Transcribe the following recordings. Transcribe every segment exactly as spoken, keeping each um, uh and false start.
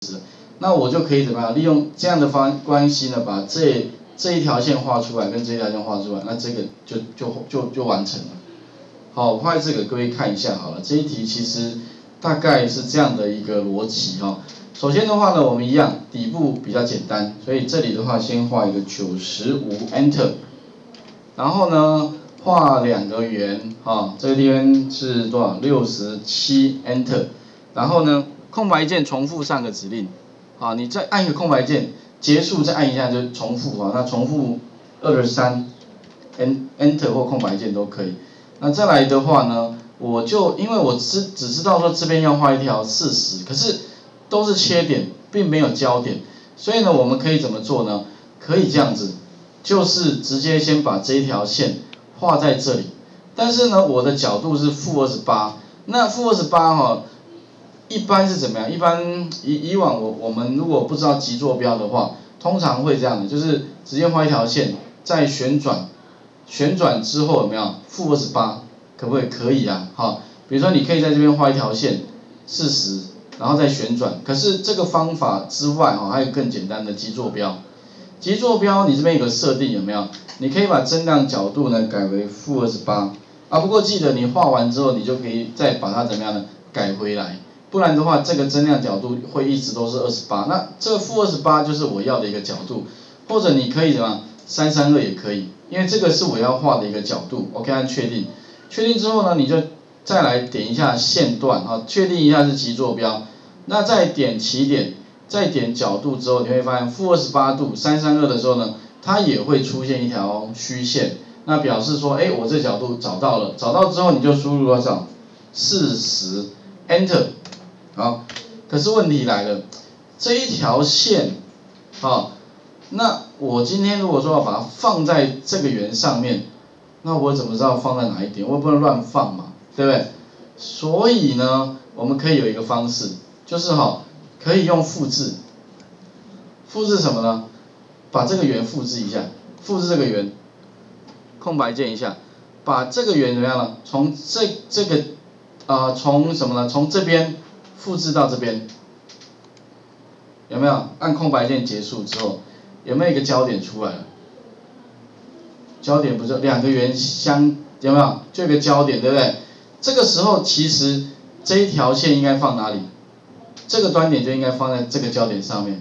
那我就可以怎么样？利用这样的方关系呢，把这这一条线画出来，跟这一条线画出来，那这个就就就就完成了。好，画这个各位看一下好了，这一题其实大概是这样的一个逻辑哈。首先的话呢，我们一样底部比较简单，所以这里的话先画一个九十五 Enter， 然后呢画两个圆哈，这个地方是多少？六十七 Enter， 然后呢空白键重复上个指令。啊，你再按一个空白键，结束再按一下就重复啊。那重复二十三 ，Enter 或空白键都可以。那再来的话呢，我就因为我只只知道说这边要画一条四十，可是都是切点，并没有焦点，所以呢，我们可以怎么做呢？可以这样子，就是直接先把这一条线画在这里，但是呢，我的角度是负二十八，那负二十八哈。一般是怎么样？一般以以往我我们如果不知道极坐标的话，通常会这样的，就是直接画一条线，再旋转，旋转之后有没有负二十八？可不可以？可以啊，哈。比如说你可以在这边画一条线，四十，然后再旋转。可是这个方法之外哈，还有更简单的极坐标。极坐标你这边有个设定有没有？你可以把增量角度呢改为负二十八啊。不过记得你画完之后，你就可以再把它怎么样呢？改回来。不然的话，这个增量角度会一直都是二十八，那这个负二十八就是我要的一个角度，或者你可以怎么三三二也可以，因为这个是我要画的一个角度。OK， 按确定，确定之后呢，你就再来点一下线段啊，确定一下是极坐标，那再点起点，再点角度之后，你会发现负二十八度三三二的时候呢，它也会出现一条虚线，那表示说，哎，我这角度找到了，找到之后你就输入多少？四十 Enter。好，可是问题来了，这一条线，好，那我今天如果说要把它放在这个圆上面，那我怎么知道放在哪一点？我不能乱放嘛，对不对？所以呢，我们可以有一个方式，就是哈，可以用复制，复制什么呢？把这个圆复制一下，复制这个圆，空白键一下，把这个圆怎么样呢？从这这个啊、呃，从什么呢？从这边。复制到这边，有没有？按空白键结束之后，有没有一个焦点出来了？焦点不是两个圆相，有没有？就有个焦点，对不对？这个时候其实这一条线应该放哪里？这个端点就应该放在这个焦点上面，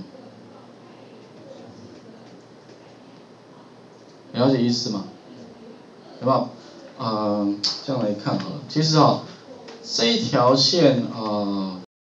了解意思吗？有没有？嗯、呃，这样来看好了。其实啊、哦，这一条线啊。呃